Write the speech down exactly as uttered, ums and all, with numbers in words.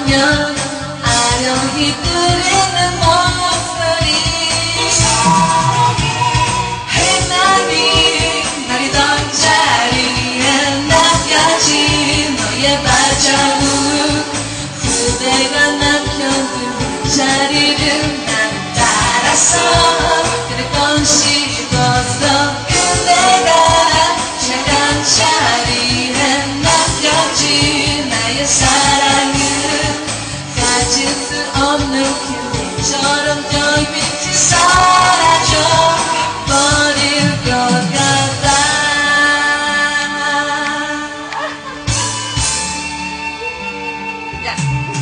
보면 아련히 들리는 목소리 해남이 나리던 자리에 남겨진 너의 발자국 그대가 남겨둔 자리를 난 따라서 그랬던 씹었어 그대가 지나간 자리에 남겨진 나의 사랑은 가질 수 없는 큐빅처럼 저희 빛이 사라져 버릴 것 같아. 야.